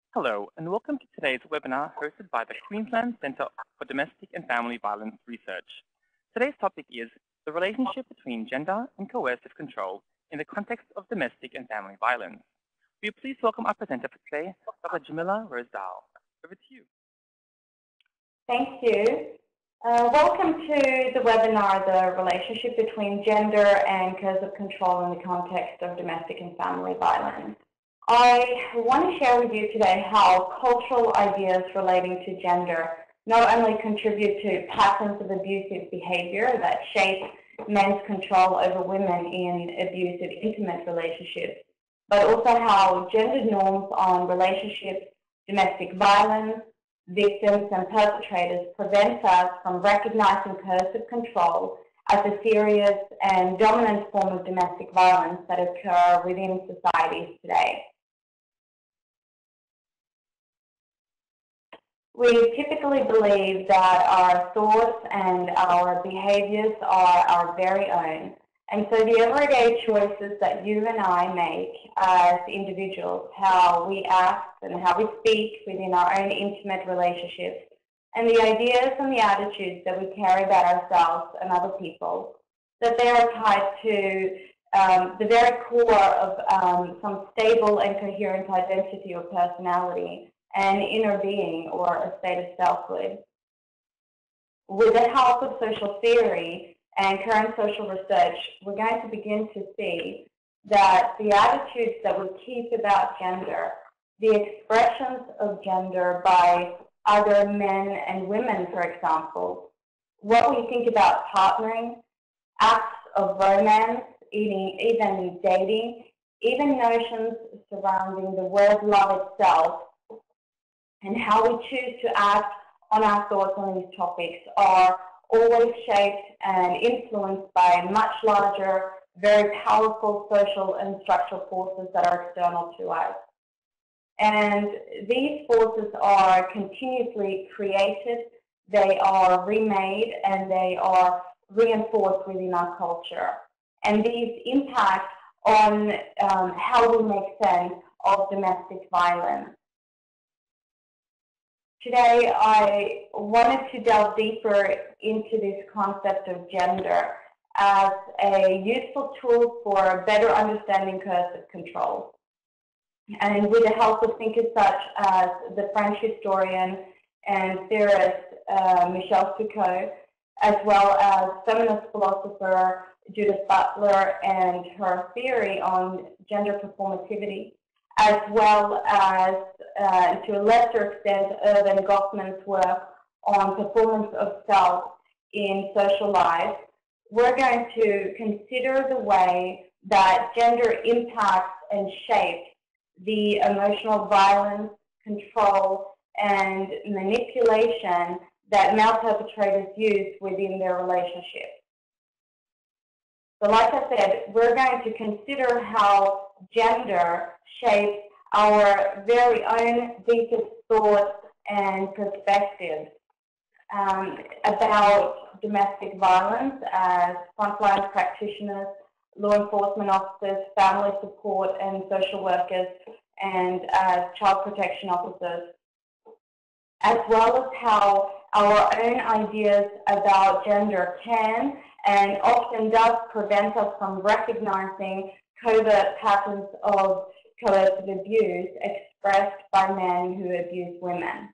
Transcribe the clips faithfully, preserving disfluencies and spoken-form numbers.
Hello, and welcome to today's webinar hosted by the Queensland Centre for Domestic and Family Violence Research. Today's topic is the relationship between gender and coercive control in the context of domestic and family violence. Will you please welcome our presenter for today, Dr Jamilla Rosdahl. Over to you. Thank you. Uh, welcome to the webinar, The Relationship Between Gender and Coercive Control in the Context of Domestic and Family Violence. I want to share with you today how cultural ideas relating to gender not only contribute to patterns of abusive behaviour that shape men's control over women in abusive intimate relationships, but also how gender norms on relationships, domestic violence, victims and perpetrators prevent us from recognizing coercive control as a serious and dominant form of domestic violence that occur within societies today. We typically believe that our thoughts and our behaviors are our very own. And so the everyday choices that you and I make as individuals, how we act and how we speak within our own intimate relationships, and the ideas and the attitudes that we carry about ourselves and other people, that they are tied to um, the very core of um, some stable and coherent identity or personality, and inner being or a state of selfhood. With the help of social theory and current social research, we're going to begin to see that the attitudes that we keep about gender, the expressions of gender by other men and women, for example, what we think about partnering, acts of romance, even, even dating, even notions surrounding the word love itself, and how we choose to act on our thoughts on these topics are always shaped and influenced by much larger, very powerful social and structural forces that are external to us. And these forces are continuously created, they are remade, and they are reinforced within our culture. And these impact on um, how we make sense of domestic violence. Today, I wanted to delve deeper into this concept of gender as a useful tool for better understanding coercive control. And with the help of thinkers such as the French historian and theorist uh, Michel Foucault, as well as feminist philosopher Judith Butler and her theory on gender performativity, as well as, uh, to a lesser extent, Irvin Goffman's work on performance of self in social life, we're going to consider the way that gender impacts and shapes the emotional violence, control, and manipulation that male perpetrators use within their relationships. So like I said, we're going to consider how gender shapes our very own deepest thoughts and perspectives um, about domestic violence as frontline practitioners, law enforcement officers, family support and social workers, and as child protection officers, as well as how our own ideas about gender can and often does prevent us from recognizing covert patterns of coercive abuse expressed by men who abuse women.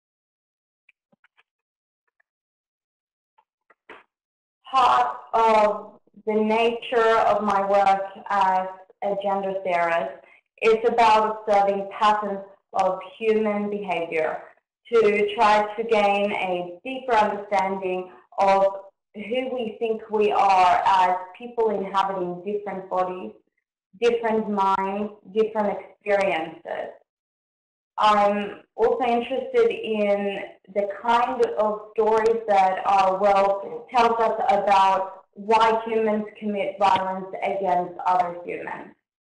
Part of the nature of my work as a gender theorist is about observing patterns of human behavior to try to gain a deeper understanding of who we think we are as people inhabiting different bodies, different minds, different experiences. I'm also interested in the kind of stories that our world tells us about why humans commit violence against other humans.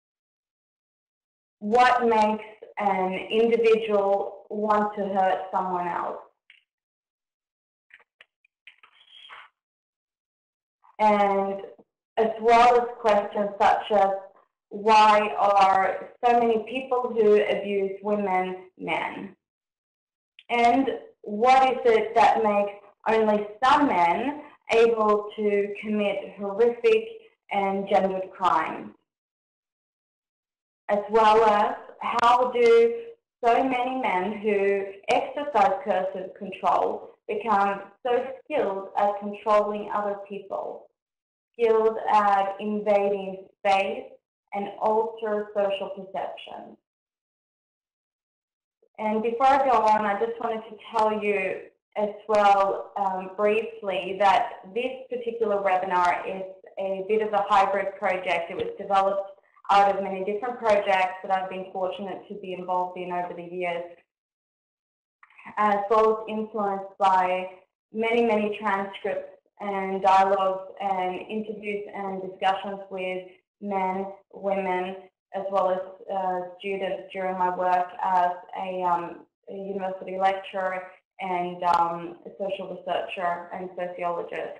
What makes an individual want to hurt someone else? And as well as questions such as, why are so many people who abuse women men? And what is it that makes only some men able to commit horrific and gendered crimes? As well as how do so many men who exercise coercive control become so skilled at controlling other people, skilled at invading space and alter social perception? And before I go on, I just wanted to tell you as well um, briefly that this particular webinar is a bit of a hybrid project. It was developed out of many different projects that I've been fortunate to be involved in over the years, as well as influenced by many, many transcripts and dialogues and interviews and discussions with men, women, as well as uh, students during my work as a, um, a university lecturer and um, a social researcher and sociologist.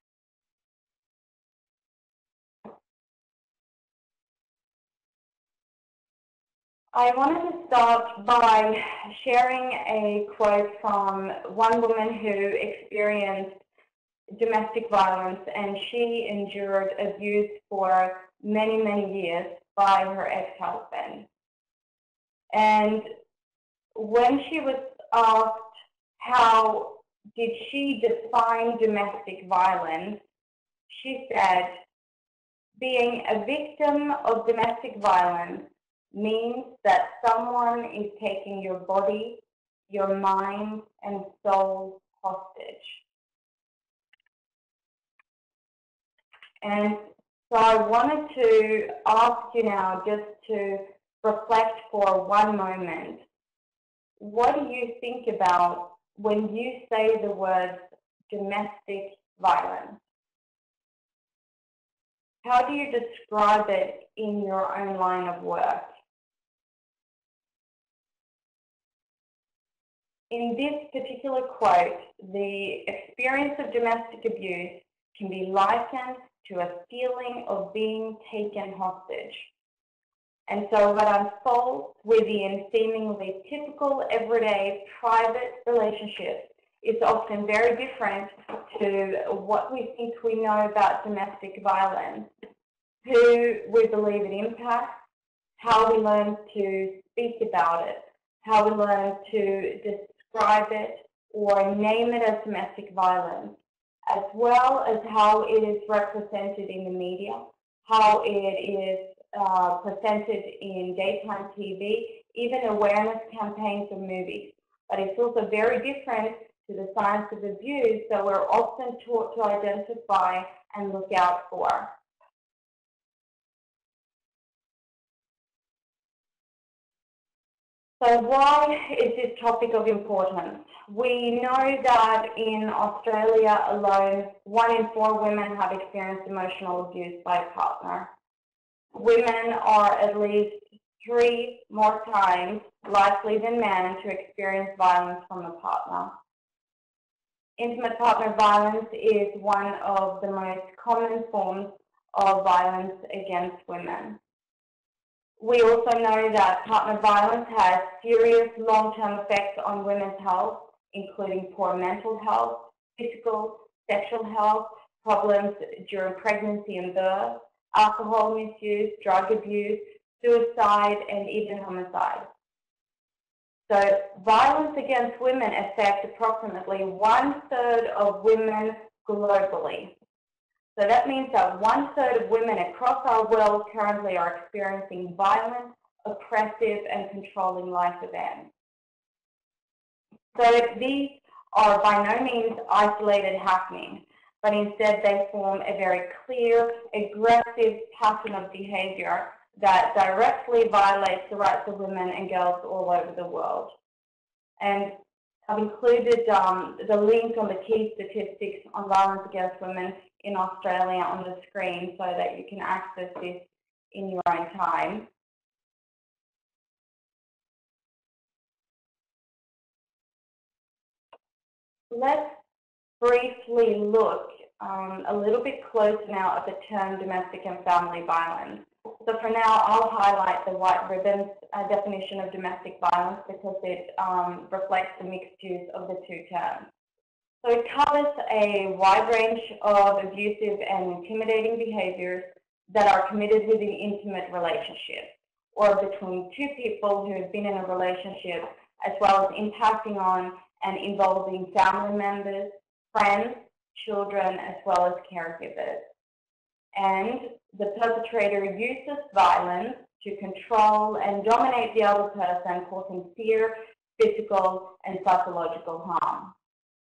I wanted to start by sharing a quote from one woman who experienced domestic violence, and she endured abuse for many, many years by her ex-husband. And when she was asked how did she define domestic violence, she said, being a victim of domestic violence means that someone is taking your body, your mind, and soul hostage. And so I wanted to ask you now just to reflect for one moment. What do you think about when you say the words domestic violence? How do you describe it in your own line of work? In this particular quote, the experience of domestic abuse can be likened to a feeling of being taken hostage. And so what unfolds within seemingly typical, everyday, private relationships is often very different to what we think we know about domestic violence, who we believe it impacts, how we learn to speak about it, how we learn to describe it or name it as domestic violence, as well as how it is represented in the media, how it is uh, presented in daytime T V, even awareness campaigns or movies. But it's also very different to the signs of abuse that we're often taught to identify and look out for. So why is this topic of importance? We know that in Australia alone, one in four women have experienced emotional abuse by a partner. Women are at least three more times likely than men to experience violence from a partner. Intimate partner violence is one of the most common forms of violence against women. We also know that partner violence has serious long-term effects on women's health, including poor mental health, physical, sexual health, problems during pregnancy and birth, alcohol misuse, drug abuse, suicide, and even homicide. So violence against women affects approximately one-third of women globally. So that means that one-third of women across our world currently are experiencing violent, oppressive, and controlling life events. So these are by no means isolated happenings, but instead they form a very clear, aggressive pattern of behavior that directly violates the rights of women and girls all over the world. And I've included um, the link on the key statistics on violence against women in Australia on the screen so that you can access this in your own time. Let's briefly look um, a little bit closer now at the term domestic and family violence. So for now, I'll highlight the white ribbons uh, definition of domestic violence because it um, reflects the mixed use of the two terms. So it covers a wide range of abusive and intimidating behaviours that are committed within intimate relationships or between two people who have been in a relationship, as well as impacting on and involving family members, friends, children, as well as caregivers. And the perpetrator uses violence to control and dominate the other person, causing fear, physical, and psychological harm.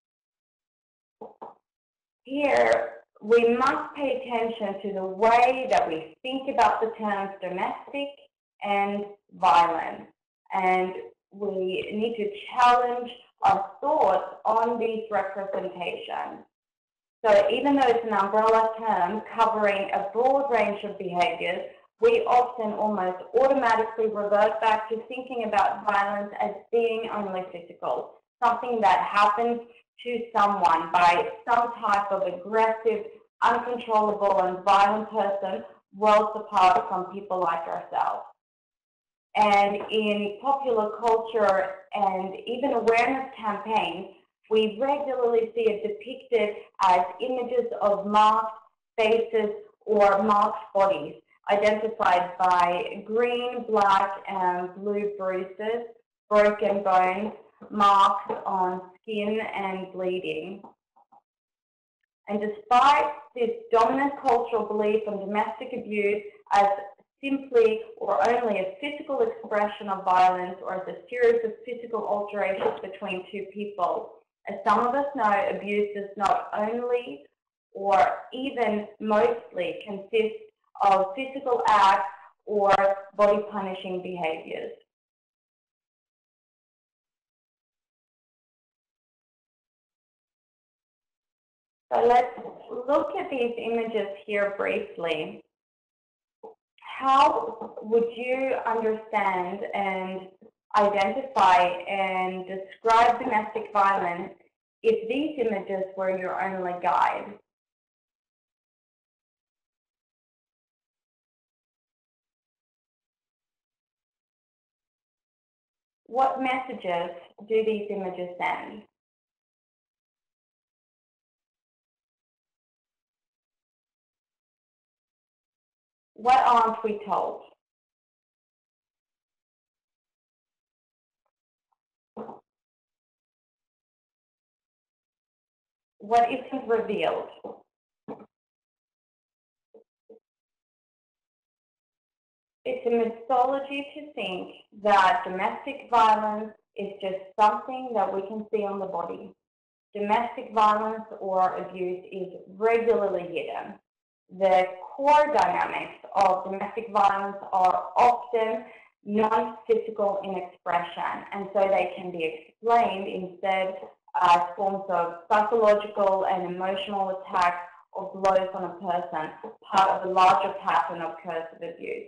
Here, we must pay attention to the way that we think about the terms domestic and violence, and we need to challenge our thoughts on these representations. So even though it's an umbrella term covering a broad range of behaviours, we often almost automatically revert back to thinking about violence as being only physical, something that happens to someone by some type of aggressive, uncontrollable and violent person worlds apart from people like ourselves. And in popular culture and even awareness campaigns, we regularly see it depicted as images of marked faces or marked bodies, identified by green, black, and blue bruises, broken bones, marks on skin, and bleeding. And despite this dominant cultural belief on domestic abuse as simply or only a physical expression of violence or as a series of physical alterations between two people, as some of us know, abuse does not only or even mostly consist of physical acts or body punishing behaviors. So let's look at these images here briefly. How would you understand and identify and describe domestic violence if these images were your only guide? What messages do these images send? What aren't we told? What isn't revealed? It's a mythology to think that domestic violence is just something that we can see on the body. Domestic violence or abuse is regularly hidden. The core dynamics of domestic violence are often non-physical in expression, and so they can be explained instead as forms of psychological and emotional attacks or blows on a person, part of a larger pattern of coercive abuse.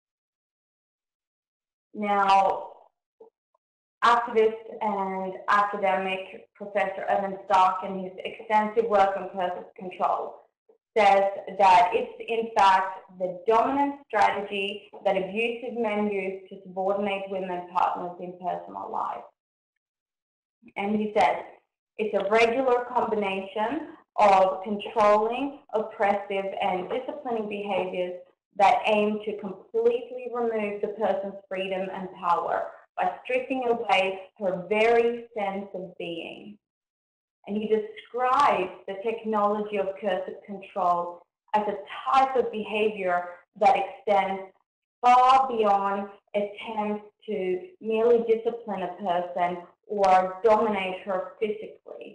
Now, activist and academic Professor Evan Stark, in his extensive work on coercive control, says that it's in fact the dominant strategy that abusive men use to subordinate women partners in personal life. And he says it's a regular combination of controlling, oppressive, and disciplining behaviors that aim to completely remove the person's freedom and power by stripping away her very sense of being. And he describes the technology of coercive control as a type of behavior that extends far beyond attempts to merely discipline a person or dominate her physically.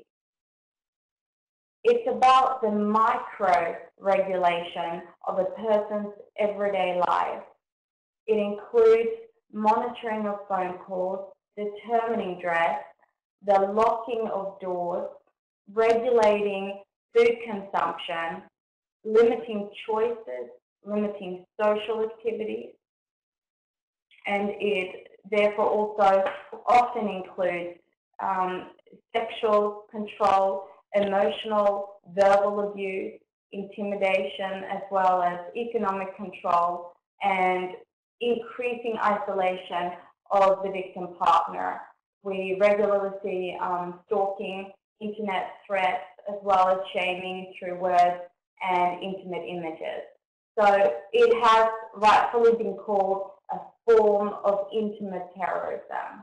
It's about the micro-regulation of a person's everyday life. It includes monitoring of phone calls, determining dress, the locking of doors, regulating food consumption, limiting choices, limiting social activities, and it therefore also often includes um, sexual control, emotional, verbal abuse, intimidation, as well as economic control, and increasing isolation of the victim partner. We regularly see um, stalking, internet threats, as well as shaming through words and intimate images. So it has rightfully been called a form of intimate terrorism.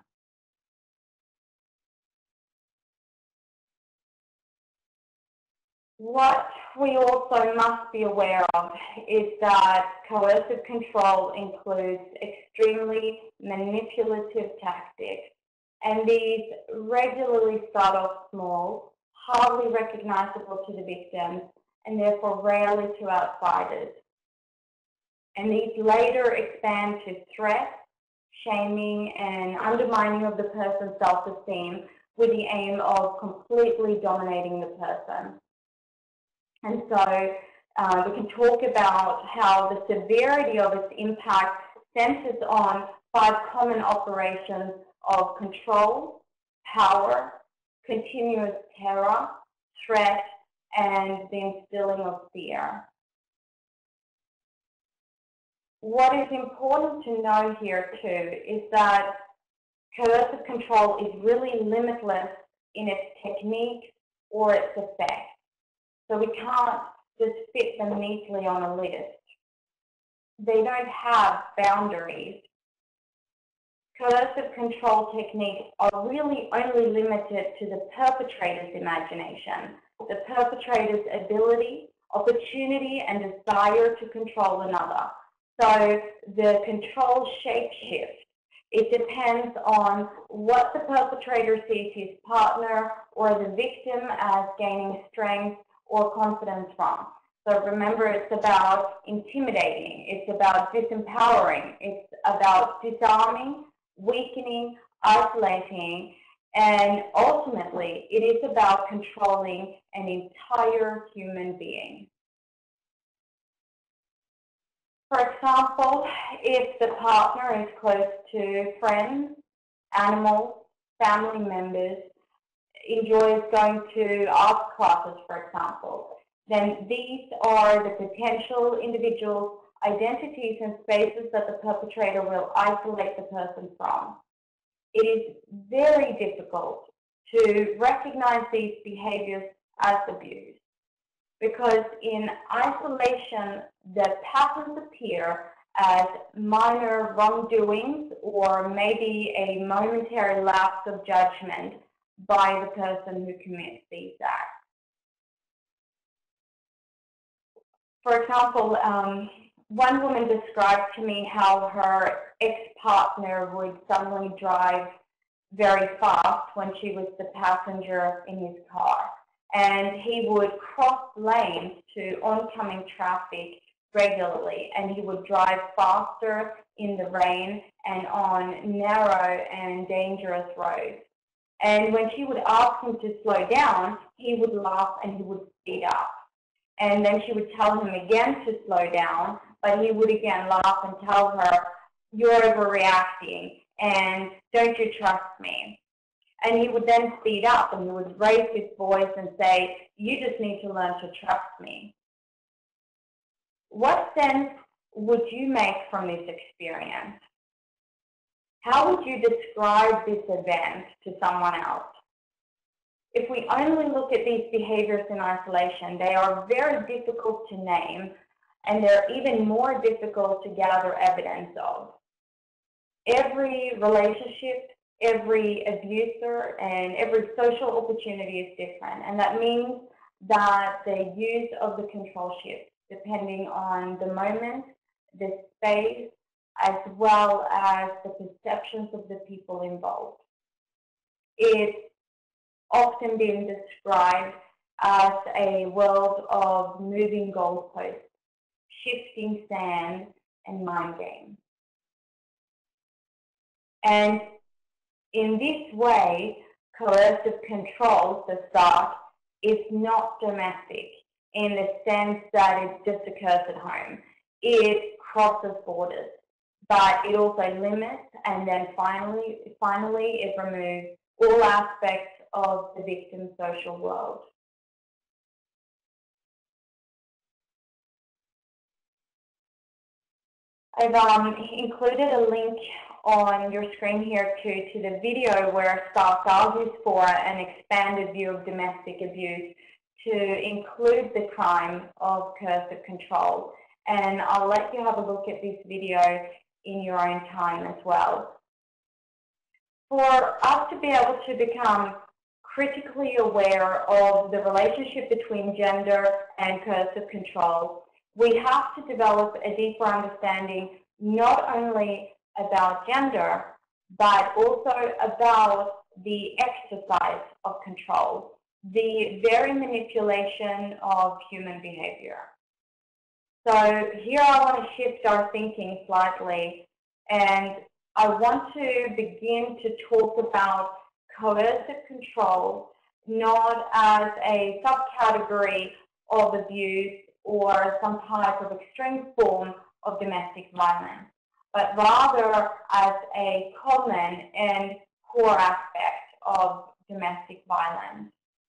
What we also must be aware of is that coercive control includes extremely manipulative tactics, and these regularly start off small, hardly recognizable to the victims, and therefore rarely to outsiders. And these later expand to threats, shaming, and undermining of the person's self-esteem with the aim of completely dominating the person. And so uh, we can talk about how the severity of its impact centers on five common operations of control, power, continuous terror, threat, and the instilling of fear. What is important to know here too is that coercive control is really limitless in its technique or its effect. So we can't just fit them neatly on a list. They don't have boundaries. Coercive control techniques are really only limited to the perpetrator's imagination, the perpetrator's ability, opportunity, and desire to control another. So the control shapeshift. It depends on what the perpetrator sees his partner or the victim as gaining strength or confidence from. So remember, it's about intimidating, it's about disempowering, it's about disarming, weakening, isolating, and ultimately it is about controlling an entire human being. For example, if the partner is close to friends, animals, family members, enjoys going to art classes, for example, then these are the potential individuals, identities, and spaces that the perpetrator will isolate the person from. It is very difficult to recognize these behaviors as abuse, because in isolation, the patterns appear as minor wrongdoings or maybe a momentary lapse of judgment by the person who commits these acts. For example, um, one woman described to me how her ex-partner would suddenly drive very fast when she was the passenger in his car. And he would cross lanes to oncoming traffic regularly, and he would drive faster in the rain and on narrow and dangerous roads. And when she would ask him to slow down, he would laugh and he would speed up. And then she would tell him again to slow down, but he would again laugh and tell her, "You're overreacting, and don't you trust me?" And he would then speed up and he would raise his voice and say, "You just need to learn to trust me." What sense would you make from this experience? How would you describe this event to someone else? If we only look at these behaviors in isolation, they are very difficult to name, and they're even more difficult to gather evidence of. Every relationship, every abuser, and every social opportunity is different, and that means that the use of the control shifts depending on the moment, the space, as well as the perceptions of the people involved. It's often been described as a world of moving goalposts, shifting sand, and mind games. And in this way, coercive control, the start, is not domestic in the sense that it just occurs at home. It crosses borders, but it also limits, and then finally, finally it removes all aspects of the victim's social world. I've um, included a link on your screen here to, to the video where staff argues for an expanded view of domestic abuse to include the crime of coercive control. And I'll let you have a look at this video in your own time as well. For us to be able to become critically aware of the relationship between gender and coercive control, we have to develop a deeper understanding not only about gender, but also about the exercise of control, the very manipulation of human behavior. So here I want to shift our thinking slightly, and I want to begin to talk about coercive control not as a subcategory of abuse or some type of extreme form of domestic violence, but rather as a common and core aspect of domestic violence.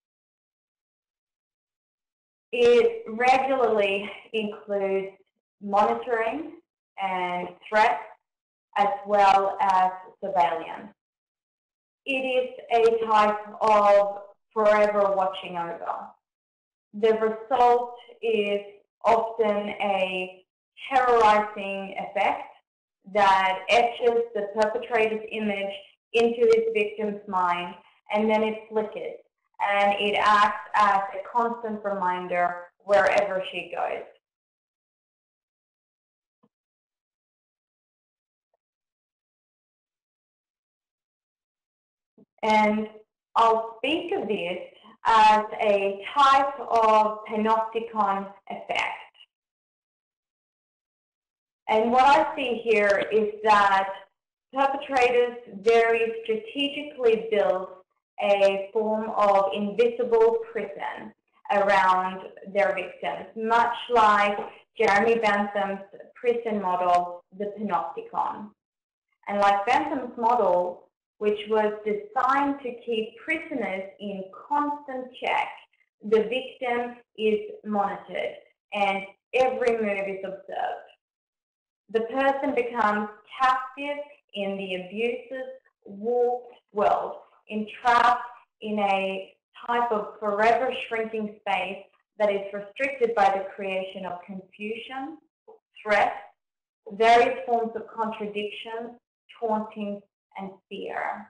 It regularly includes monitoring and threats, as well as surveillance. It is a type of forever watching over. The result is often a terrorizing effect that etches the perpetrator's image into his victim's mind, and then it flickers, and it acts as a constant reminder wherever she goes. And I'll speak of this as a type of panopticon effect. And what I see here is that perpetrators very strategically build a form of invisible prison around their victims, much like Jeremy Bentham's prison model, the panopticon. And like Bentham's model, which was designed to keep prisoners in constant check, the victim is monitored and every move is observed. The person becomes captive in the abuser's warped world, entrapped in a type of forever shrinking space that is restricted by the creation of confusion, threat, various forms of contradiction, taunting, and fear.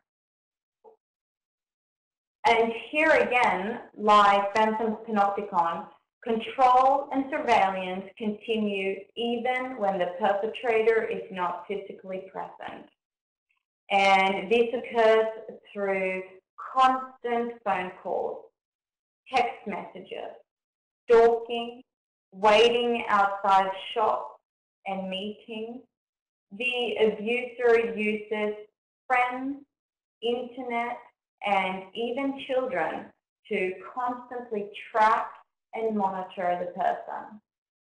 And here again, like Bentham's panopticon, control and surveillance continue even when the perpetrator is not physically present. And this occurs through constant phone calls, text messages, stalking, waiting outside shops and meetings. The abuser uses friends, internet, and even children to constantly track and monitor the person.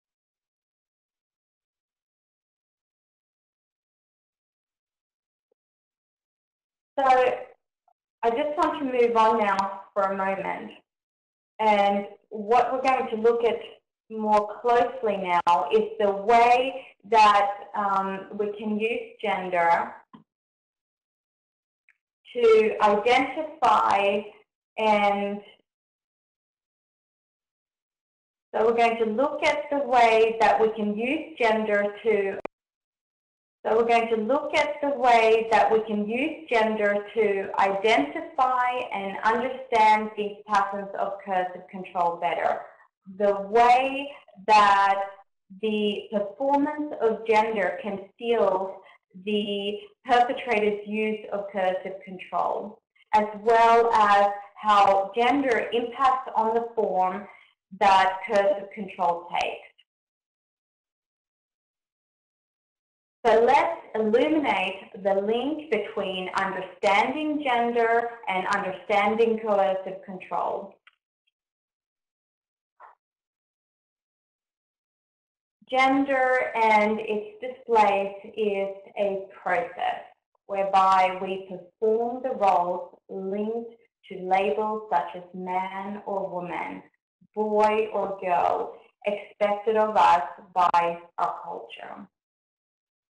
So I just want to move on now for a moment. And what we're going to look at more closely now is the way that um, we can use gender to identify and so we're going to look at the way that we can use gender to so we're going to look at the way that we can use gender to identify and understand these patterns of coercive control better. The way that the performance of gender can steal the perpetrator's use of coercive control, as well as how gender impacts on the form that coercive control takes. So let's illuminate the link between understanding gender and understanding coercive control. Gender and its displays is a process whereby we perform the roles linked to labels such as man or woman, boy or girl, expected of us by our culture.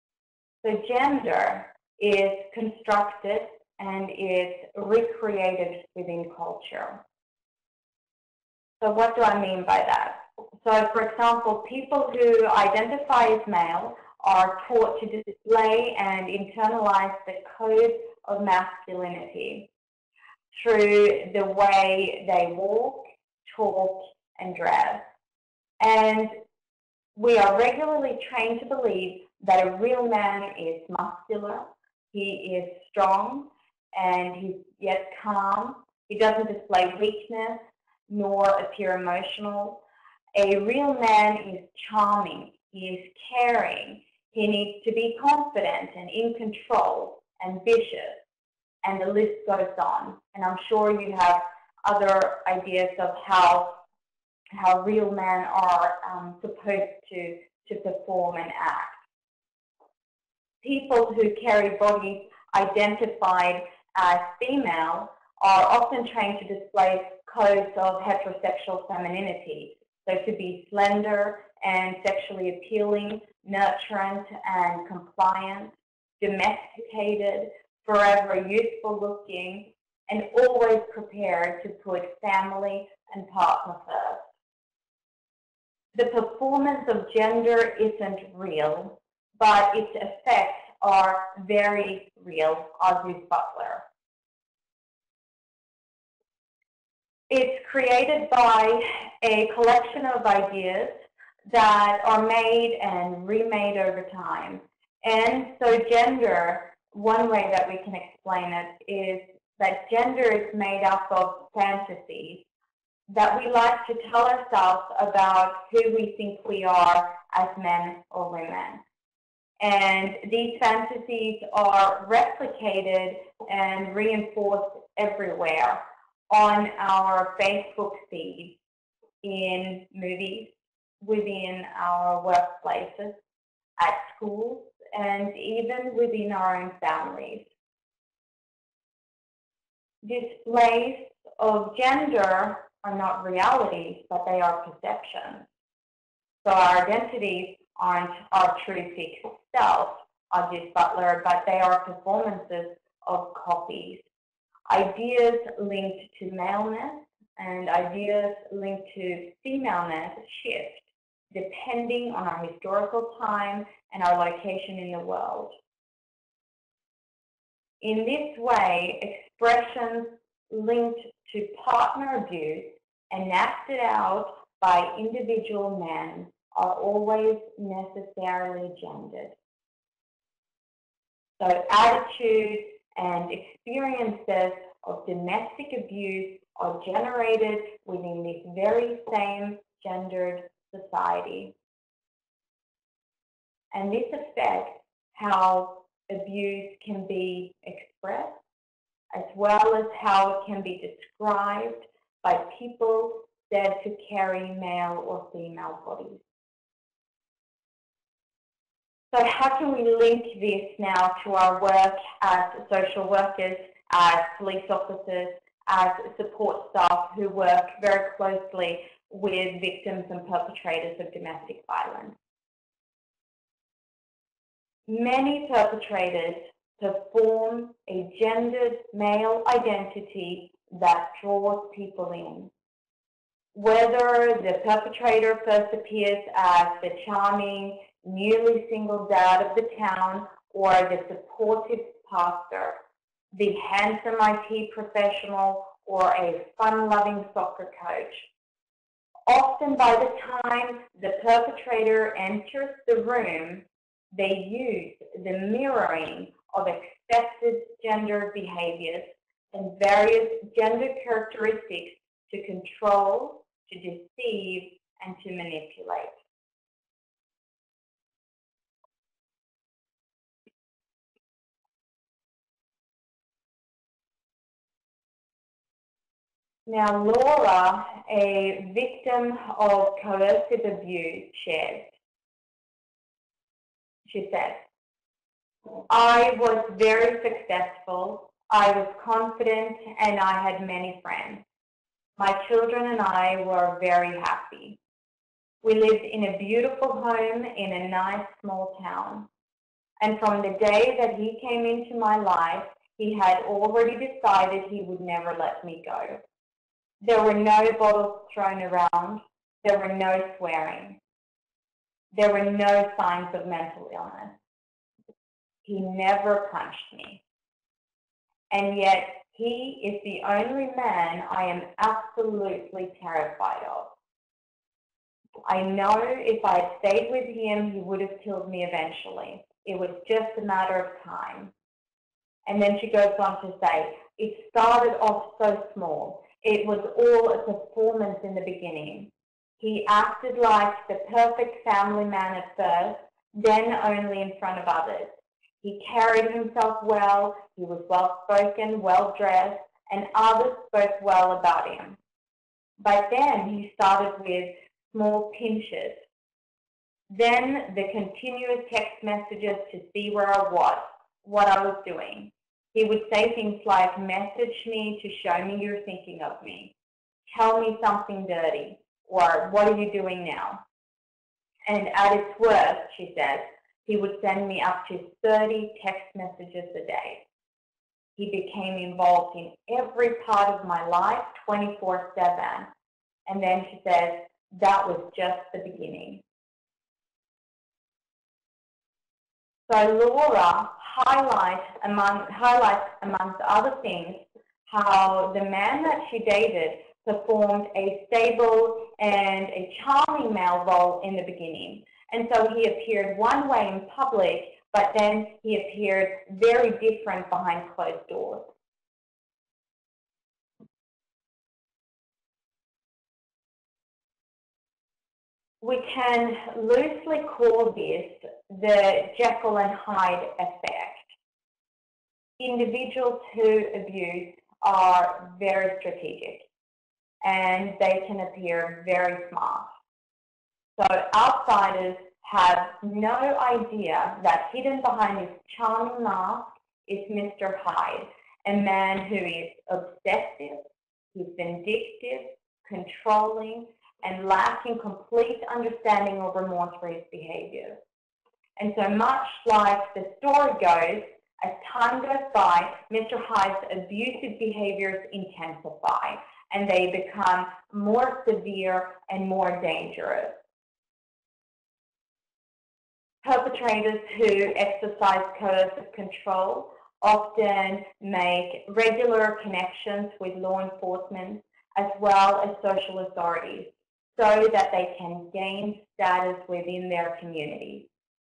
So gender is constructed and is recreated within culture. So what do I mean by that? So for example, people who identify as male are taught to display and internalize the code of masculinity through the way they walk, talk, and dress. And we are regularly trained to believe that a real man is muscular, he is strong, and he's yet calm. He doesn't display weakness nor appear emotional. A real man is charming, he is caring, he needs to be confident and in control, ambitious, and the list goes on. And I'm sure you have other ideas of how how real men are um, supposed to, to perform and act. People who carry bodies identified as female are often trained to display codes of heterosexual femininity. So to be slender and sexually appealing, nurturant and compliant, domesticated, forever youthful looking, and always prepared to put family and partner first. The performance of gender isn't real, but its effects are very real, argues Butler. It's created by a collection of ideas that are made and remade over time. And so gender, one way that we can explain it is that gender is made up of fantasies that we like to tell ourselves about who we think we are as men or women. And these fantasies are replicated and reinforced everywhere on our Facebook feed, in movies, within our workplaces, at schools, and even within our own families. Displays of gender are not realities, but they are perceptions. So our identities aren't our true fixed self, argues Butler, but they are performances of copies. Ideas linked to maleness and ideas linked to femaleness shift depending on our historical time and our location in the world. In this way, expressions linked to partner abuse enacted out by individual men are always necessarily gendered. So attitudes and experiences of domestic abuse are generated within this very same gendered society. And this affects how abuse can be expressed, as well as how it can be described by people said to carry male or female bodies. So how can we link this now to our work as social workers, as police officers, as support staff who work very closely with victims and perpetrators of domestic violence? Many perpetrators perform a gendered male identity that draws people in. Whether the perpetrator first appears as the charming, newly single dad of the town, or the supportive pastor, the handsome I T professional, or a fun-loving soccer coach. Often by the time the perpetrator enters the room, they use the mirroring of expected gender behaviors and various gender characteristics to control, to deceive, and to manipulate. Now, Laura, a victim of coercive abuse, shares. She said, I was very successful, I was confident, and I had many friends. My children and I were very happy. We lived in a beautiful home in a nice small town. And from the day that he came into my life, he had already decided he would never let me go. There were no bottles thrown around. There were no swearing. There were no signs of mental illness. He never punched me. And yet, he is the only man I am absolutely terrified of. I know if I had stayed with him, he would have killed me eventually. It was just a matter of time. And then she goes on to say, it started off so small. It was all a performance in the beginning. He acted like the perfect family man at first, then only in front of others. He carried himself well, he was well-spoken, well-dressed, and others spoke well about him. But then he started with small pinches. Then the continuous text messages to see where I was, what I was doing. He would say things like, message me to show me you're thinking of me. Tell me something dirty. Or, what are you doing now? And at its worst, she says, he would send me up to thirty text messages a day. He became involved in every part of my life, twenty-four seven. And then she says, that was just the beginning. So Laura highlights, among, highlights, amongst other things, how the man that she dated performed a stable and a charming male role in the beginning. And so he appeared one way in public, but then he appeared very different behind closed doors. We can loosely call this the Jekyll and Hyde effect. Individuals who abuse are very strategic, and they can appear very smart. So outsiders have no idea that hidden behind this charming mask is Mister Hyde, a man who is obsessive, he's vindictive, controlling, and lacking complete understanding or remorse for his behavior. And so much like the story goes, as time goes by, Mister Hyde's abusive behaviors intensify, and they become more severe and more dangerous. Perpetrators who exercise coercive control often make regular connections with law enforcement as well as social authorities so that they can gain status within their community.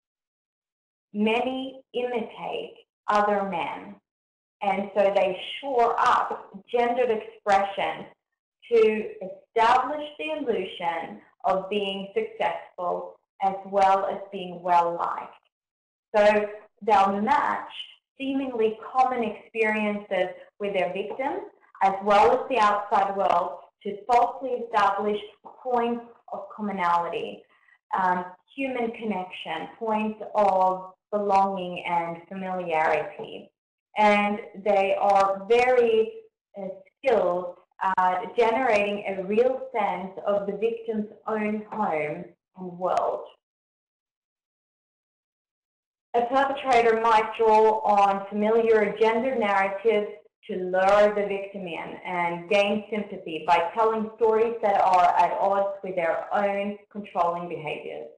Many imitate other men, and so they shore up gendered expressions to establish the illusion of being successful as well as being well-liked. So they'll match seemingly common experiences with their victims as well as the outside world to falsely establish points of commonality, um, human connection, points of belonging and familiarity. And they are very uh, skilled at generating a real sense of the victim's own home and world. A perpetrator might draw on familiar gender narratives to lure the victim in and gain sympathy by telling stories that are at odds with their own controlling behaviors.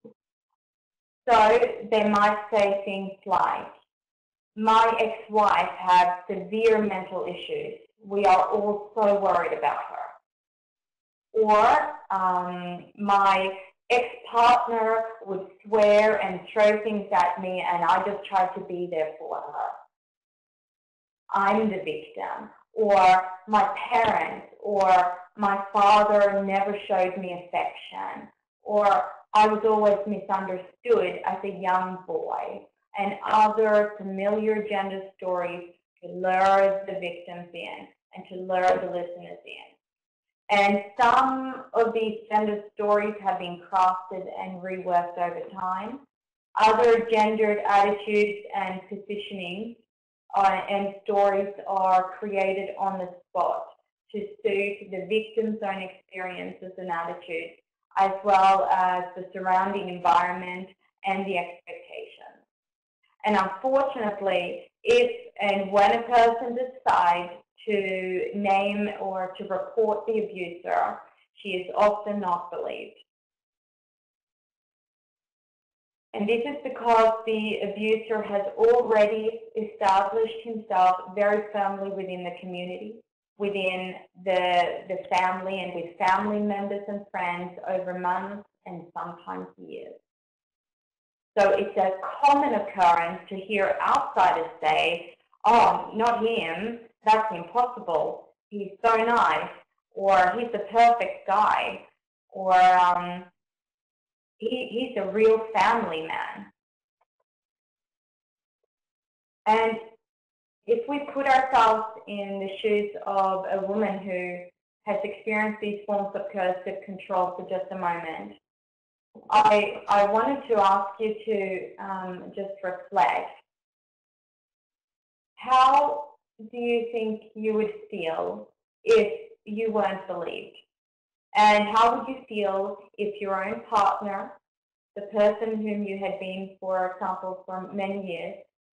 So they might say things like, my ex-wife has severe mental issues. We are all so worried about her. Or um, my ex-partner would swear and throw things at me, and I just tried to be there for her. I'm the victim. Or my parents or my father never showed me affection. Or I was always misunderstood as a young boy. And other familiar gender stories to lure the victims in and to lure the listeners in. And some of these gender stories have been crafted and reworked over time. Other gendered attitudes and positioning uh, and stories are created on the spot to suit the victim's own experiences and attitudes, as well as the surrounding environment and the expectations. And unfortunately, if and when a person decides to name or to report the abuser, she is often not believed. And this is because the abuser has already established himself very firmly within the community, within the, the family and with family members and friends over months and sometimes years. So it's a common occurrence to hear outsiders say, oh, not him, that's impossible, he's so nice, or he's the perfect guy, or um, he, he's a real family man. And if we put ourselves in the shoes of a woman who has experienced these forms of coercive control for just a moment, I, I wanted to ask you to um, just reflect. How do you think you would feel if you weren't believed? And how would you feel if your own partner, the person whom you had been, for example, for many years,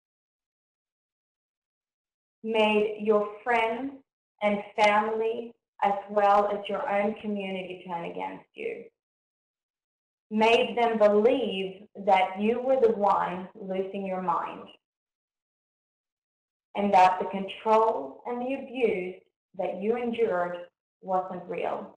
made your friends and family as well as your own community turn against you? Made them believe that you were the one losing your mind, and that the control and the abuse that you endured wasn't real.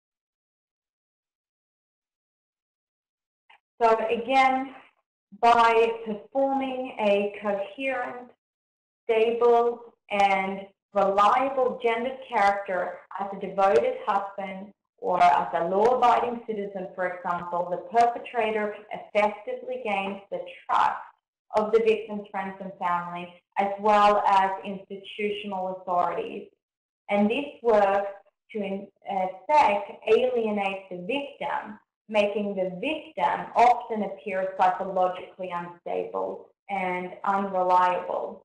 So again, by performing a coherent, stable, and reliable gendered character as a devoted husband or as a law-abiding citizen, for example, the perpetrator effectively gains the trust of the victim's friends and family, as well as institutional authorities. And this works to, in effect, alienate the victim, making the victim often appear psychologically unstable and unreliable.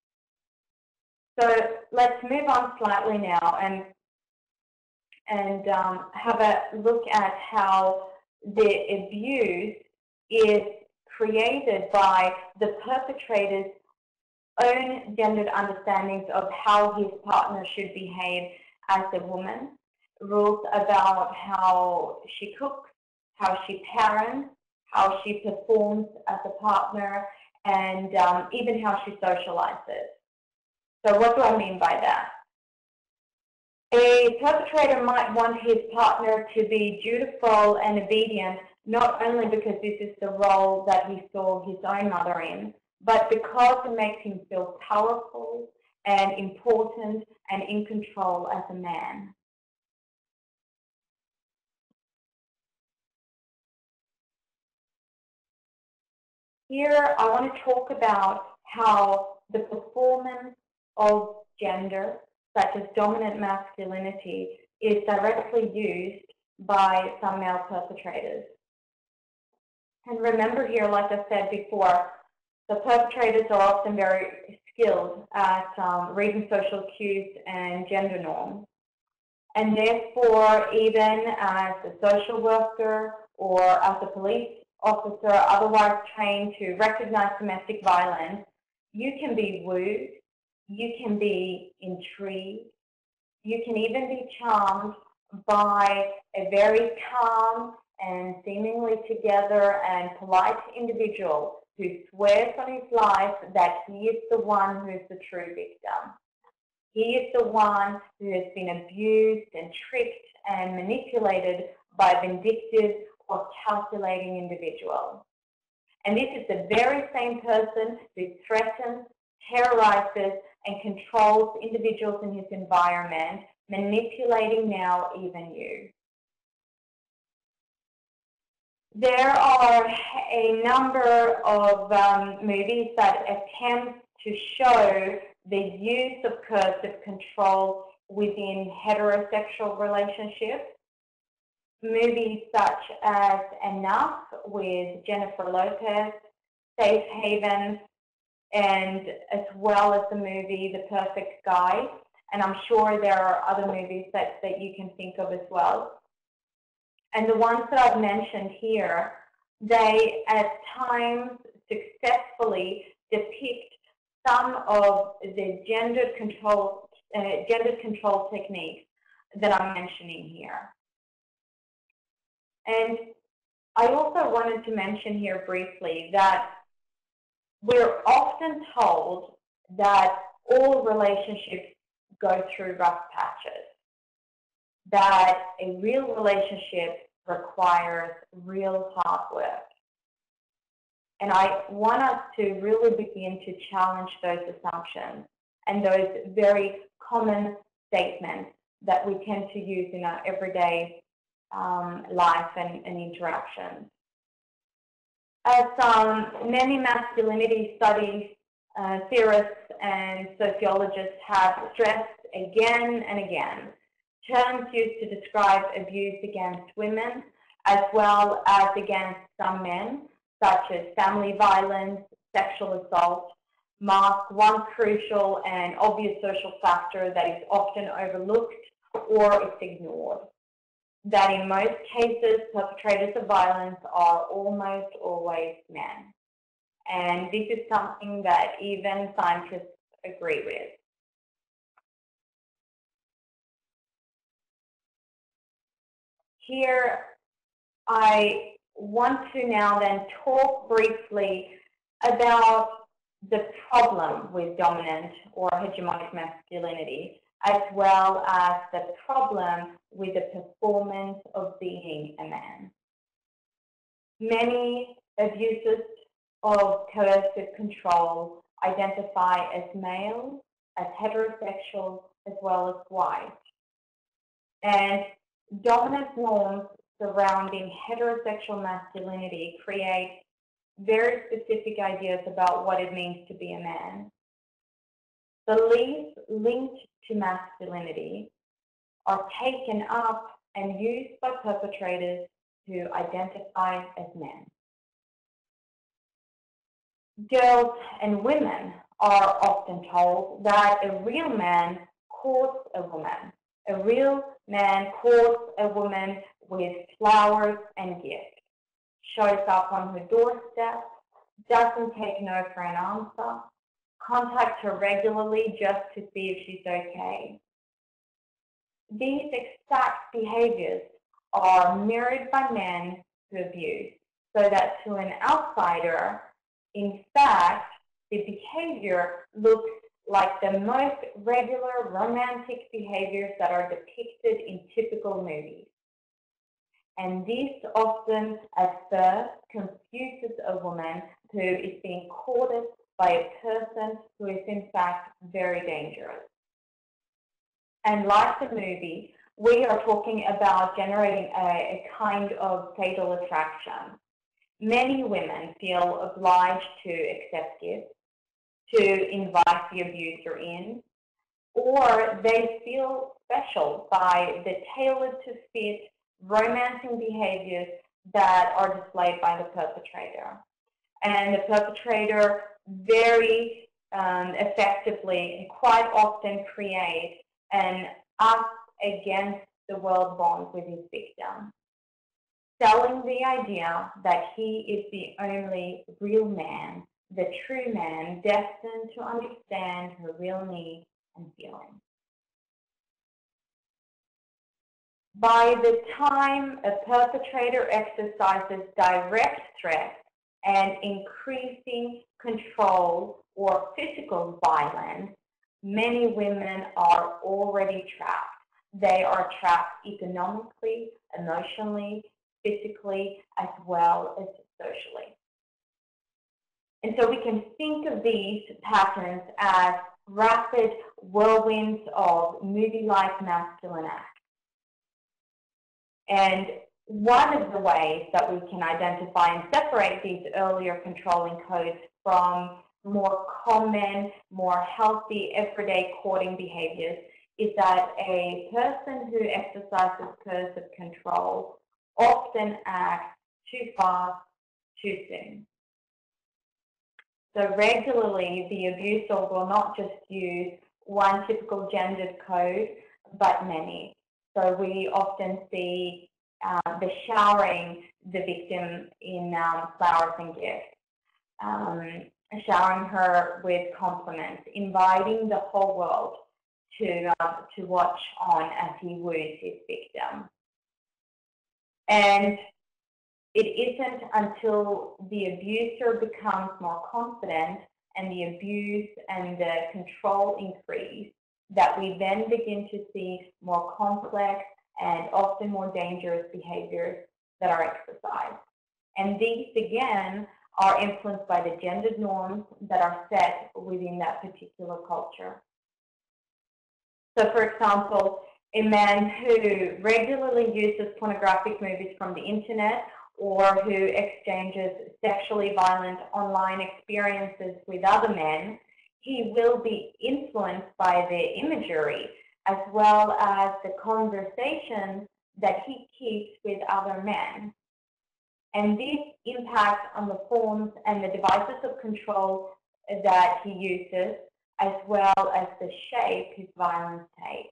So let's move on slightly now and, and um, have a look at how the abuse is created by the perpetrator's own gendered understandings of how his partner should behave as a woman, rules about how she cooks, how she parents, how she performs as a partner, and um, even how she socializes. So what do I mean by that? A perpetrator might want his partner to be dutiful and obedient, not only because this is the role that he saw his own mother in, but because it makes him feel powerful and important and in control as a man. Here, I want to talk about how the performance of gender, such as dominant masculinity, is directly used by some male perpetrators. And remember here, like I said before, the perpetrators are often very skilled at um, reading social cues and gender norms. And therefore, even as a social worker or as a police officer otherwise trained to recognize domestic violence, you can be wooed, you can be intrigued, you can even be charmed by a very calm and seemingly together and polite individual who swears on his life that he is the one who is the true victim. He is the one who has been abused and tricked and manipulated by a vindictive or calculating individual. And this is the very same person who threatens, terrorizes, and controls individuals in his environment, manipulating now even you. There are a number of um, movies that attempt to show the use of coercive control within heterosexual relationships. Movies such as Enough with Jennifer Lopez, Safe Haven, and as well as the movie The Perfect Guy. And I'm sure there are other movies that, that you can think of as well. And the ones that I've mentioned here, they at times successfully depict some of the gendered control, uh, gendered control techniques that I'm mentioning here. And I also wanted to mention here briefly that we're often told that all relationships go through rough patches, that a real relationship requires real hard work. And I want us to really begin to challenge those assumptions and those very common statements that we tend to use in our everyday um, life and, and interactions. As um, many masculinity studies, uh, theorists and sociologists have stressed again and again, terms used to describe abuse against women as well as against some men, such as family violence, sexual assault, mask one crucial and obvious social factor that is often overlooked or is ignored. That in most cases, perpetrators of violence are almost always men. And this is something that even scientists agree with. Here, I want to now then talk briefly about the problem with dominant or hegemonic masculinity, as well as the problem with the performance of being a man. Many abuses of coercive control identify as male, as heterosexual, as well as white. And dominant norms surrounding heterosexual masculinity create very specific ideas about what it means to be a man. Beliefs linked to masculinity are taken up and used by perpetrators to identify as men. Girls and women are often told that a real man courts a woman. A real man courts a woman with flowers and gifts, shows up on her doorstep, doesn't take no for an answer, contacts her regularly just to see if she's okay. These exact behaviors are mirrored by men who abuse, so that to an outsider, in fact, the behavior looks like the most regular romantic behaviors that are depicted in typical movies. And this often at first confuses a woman who is being courted by a person who is in fact very dangerous. And like the movie, we are talking about generating a, a kind of fatal attraction. Many women feel obliged to accept gifts, to invite the abuser in, or they feel special by the tailored-to-fit romancing behaviors that are displayed by the perpetrator. And the perpetrator very um, effectively and quite often creates an us against the world bond with his victim, selling the idea that he is the only real man, the true man, destined to understand her real needs and feelings. By the time a perpetrator exercises direct threat and increasing control or physical violence, many women are already trapped. They are trapped economically, emotionally, physically, as well as socially. And so we can think of these patterns as rapid whirlwinds of movie-like masculine acts. And one of the ways that we can identify and separate these earlier controlling codes from more common, more healthy, everyday courting behaviors is that a person who exercises coercive control often acts too fast, too soon. So regularly, the abuser will not just use one typical gendered code, but many. So we often see uh, the showering the victim in um, flowers and gifts, um, showering her with compliments, inviting the whole world to, uh, to watch on as he woos his victim. And it isn't until the abuser becomes more confident and the abuse and the control increase that we then begin to see more complex and often more dangerous behaviors that are exercised. And these, again, are influenced by the gendered norms that are set within that particular culture. So, for example, a man who regularly uses pornographic movies from the internet or who exchanges sexually violent online experiences with other men, he will be influenced by the imagery as well as the conversations that he keeps with other men. And this impacts on the forms and the devices of control that he uses, as well as the shape his violence takes.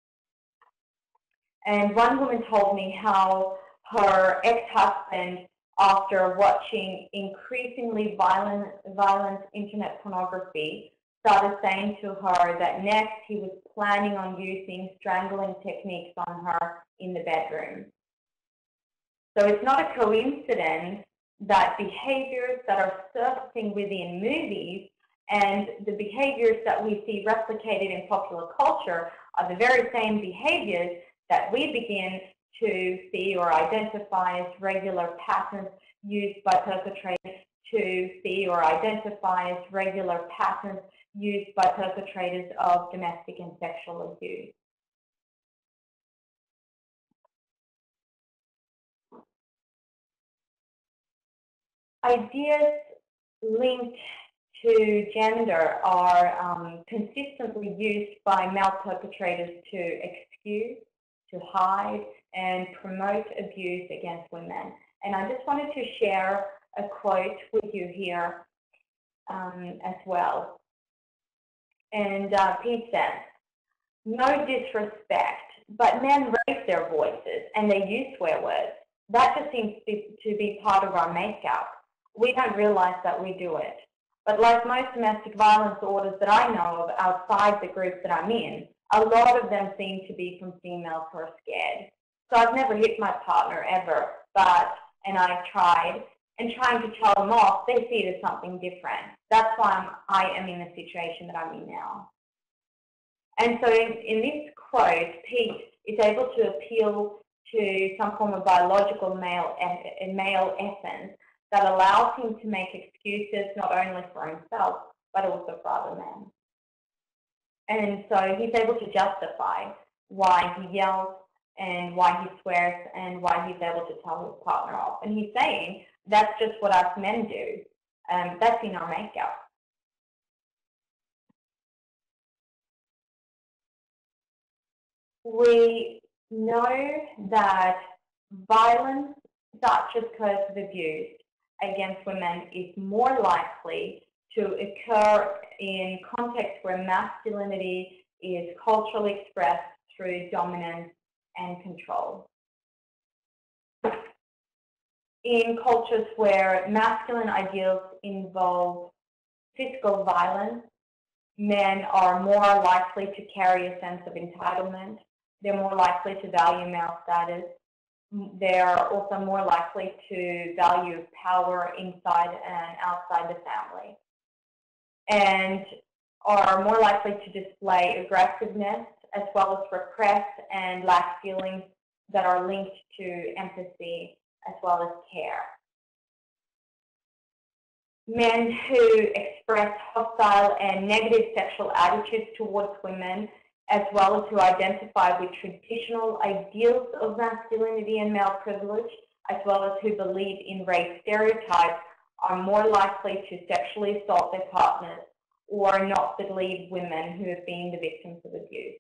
And one woman told me how her ex-husband, after watching increasingly violent, violent internet pornography, started saying to her that next he was planning on using strangling techniques on her in the bedroom. So it's not a coincidence that behaviors that are surfacing within movies and the behaviors that we see replicated in popular culture are the very same behaviors that we begin to see or identify as regular patterns used by perpetrators to see or identify as regular patterns used by perpetrators of domestic and sexual abuse. Ideas linked to gender are um, consistently used by male perpetrators to excuse, to hide, and promote abuse against women. And I just wanted to share a quote with you here um, as well. And uh, Pete says, "No disrespect, but men raise their voices and they use swear words. That just seems to be part of our makeup. We don't realize that we do it. But like most domestic violence orders that I know of outside the group that I'm in, a lot of them seem to be from females who are scared. So I've never hit my partner ever, but, and I've tried, and trying to tell them off, they see it as something different. That's why I'm, I am in the situation that I'm in now." And so in, in this quote, Pete is able to appeal to some form of biological male, male essence that allows him to make excuses not only for himself, but also for other men. And so he's able to justify why he yells and why he swears and why he's able to tell his partner off. And he's saying, that's just what us men do. Um, that's in our makeup. We know that violence, such as coercive abuse against women, is more likely to occur in contexts where masculinity is culturally expressed through dominance and control. In cultures where masculine ideals involve physical violence, men are more likely to carry a sense of entitlement. They're more likely to value male status. They're also more likely to value power inside and outside the family, and are more likely to display aggressiveness as well as repress and lack feelings that are linked to empathy as well as care. Men who express hostile and negative sexual attitudes towards women, as well as who identify with traditional ideals of masculinity and male privilege, as well as who believe in race stereotypes, are more likely to sexually assault their partners or not believe women who have been the victims of abuse.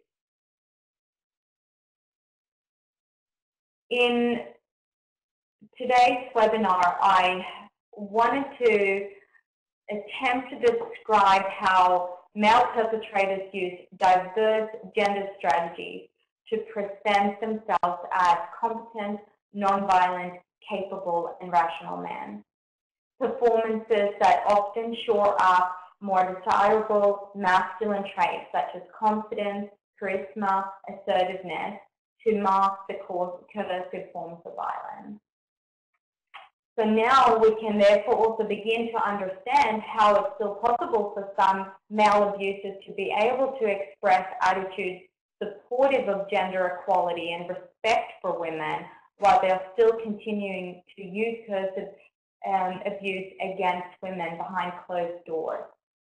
In today's webinar, I wanted to attempt to describe how male perpetrators use diverse gender strategies to present themselves as competent, nonviolent, capable, and rational men. performances that often shore up more desirable masculine traits such as confidence, charisma, assertiveness to mask the coercive forms of violence. So now we can therefore also begin to understand how it's still possible for some male abusers to be able to express attitudes supportive of gender equality and respect for women while they're still continuing to use coercive um, abuse against women behind closed doors.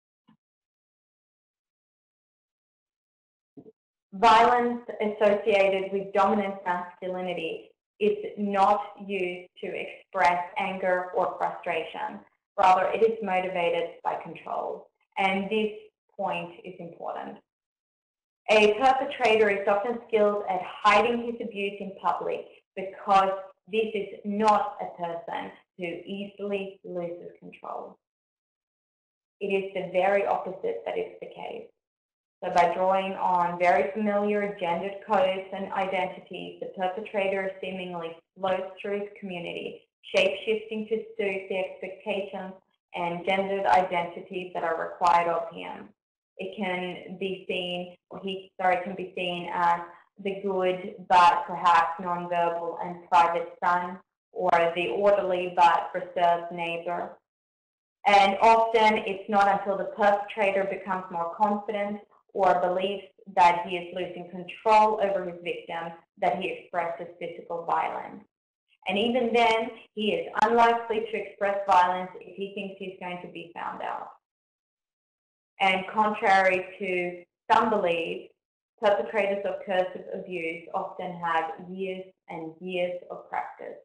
Violence associated with dominant masculinity is not used to express anger or frustration. Rather, it is motivated by control. And this point is important. A perpetrator is often skilled at hiding his abuse in public because this is not a person who easily loses control. It is the very opposite that is the case. So by drawing on very familiar gendered codes and identities, the perpetrator seemingly flows through his community, shape-shifting to suit the expectations and gendered identities that are required of him. It can be seen, or he, sorry, can be seen as the good but perhaps nonverbal and private son, or the orderly but reserved neighbor. And often it's not until the perpetrator becomes more confident or believes that he is losing control over his victim that he expresses physical violence. And even then, he is unlikely to express violence if he thinks he's going to be found out. And contrary to some beliefs, perpetrators of coercive abuse often have years and years of practice.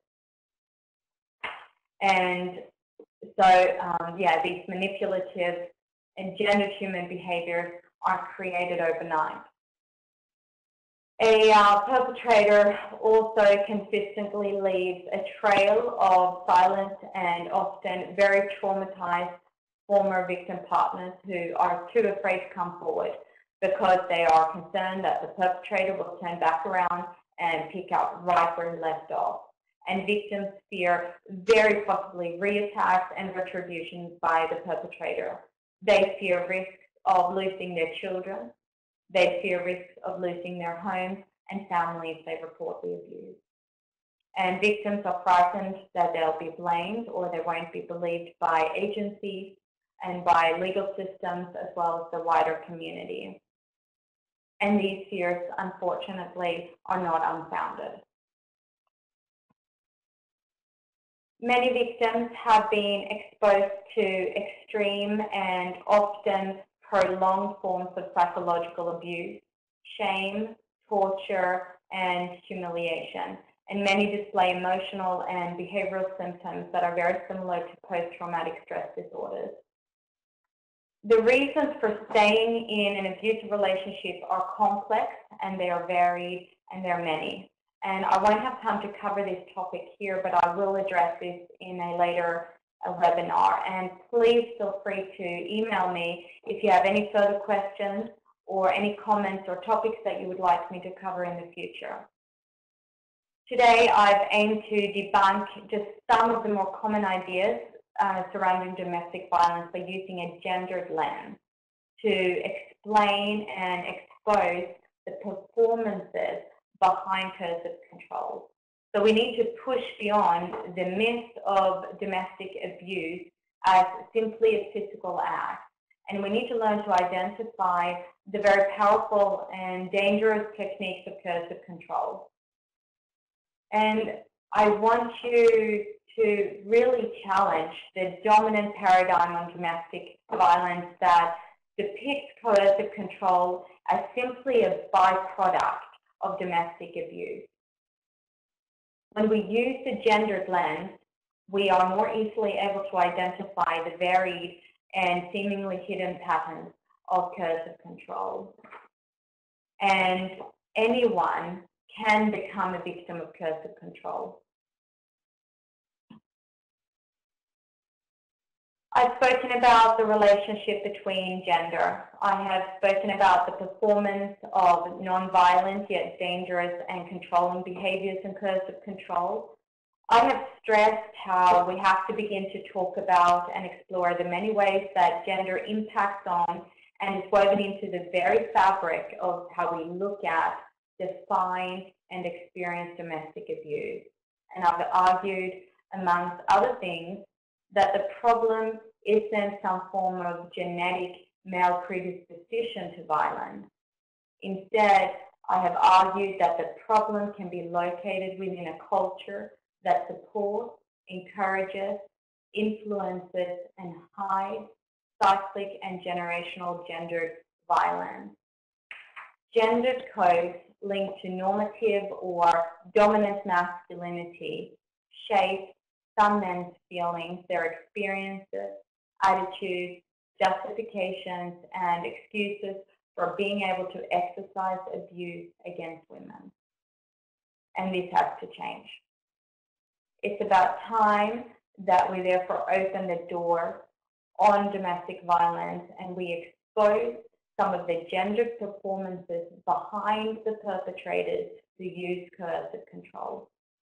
And so, um, yeah, these manipulative and gendered human behaviors aren't created overnight. A uh, perpetrator also consistently leaves a trail of silent and often very traumatized former victim partners who are too afraid to come forward because they are concerned that the perpetrator will turn back around and pick up right where he left off. And victims fear very possibly reattacks and retributions by the perpetrator. They fear risks of losing their children. They fear risks of losing their homes and family if they report the abuse. And victims are frightened that they'll be blamed or they won't be believed by agencies and by legal systems as well as the wider community. And these fears, unfortunately, are not unfounded. Many victims have been exposed to extreme and often prolonged forms of psychological abuse, shame, torture, and humiliation. And many display emotional and behavioral symptoms that are very similar to post-traumatic stress disorders. The reasons for staying in an abusive relationship are complex and they are varied and there are many. And I won't have time to cover this topic here, but I will address this in a later uh, webinar. And please feel free to email me if you have any further questions or any comments or topics that you would like me to cover in the future. Today, I've aimed to debunk just some of the more common ideas uh, surrounding domestic violence by using a gendered lens to explain and expose the performances behind coercive control. So we need to push beyond the myth of domestic abuse as simply a physical act. And we need to learn to identify the very powerful and dangerous techniques of coercive control. And I want you to really challenge the dominant paradigm on domestic violence that depicts coercive control as simply a byproduct of domestic abuse. When we use the gendered lens, we are more easily able to identify the varied and seemingly hidden patterns of coercive control. And anyone can become a victim of coercive control. I've spoken about the relationship between gender. I have spoken about the performance of non-violent yet dangerous and controlling behaviors in coercive control. I have stressed how we have to begin to talk about and explore the many ways that gender impacts on and is woven into the very fabric of how we look at, define, and experience domestic abuse. And I've argued, amongst other things, that the problem isn't some form of genetic male predisposition to violence. Instead, I have argued that the problem can be located within a culture that supports, encourages, influences, and hides cyclic and generational gendered violence. Gendered codes linked to normative or dominant masculinity shape some men's feelings, their experiences, attitudes, justifications, and excuses for being able to exercise abuse against women. And this has to change. It's about time that we therefore open the door on domestic violence and we expose some of the gendered performances behind the perpetrators who use coercive control.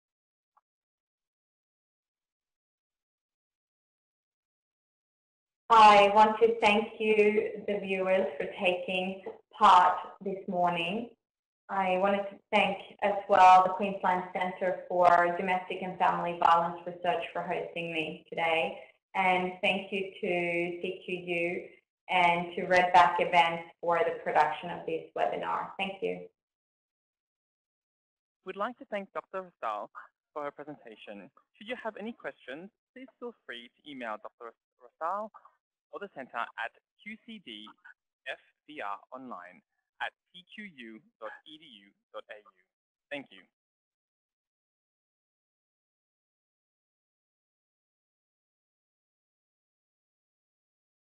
I want to thank you, the viewers, for taking part this morning. I wanted to thank as well the Queensland Centre for Domestic and Family Violence Research for hosting me today. And thank you to C Q U and to Redback Events for the production of this webinar. Thank you. We'd like to thank Doctor Rosdahl for her presentation. Should you have any questions, please feel free to email Doctor Rosdahl or the Centre at q c d f v r online at c q u dot e d u dot a u. Thank you.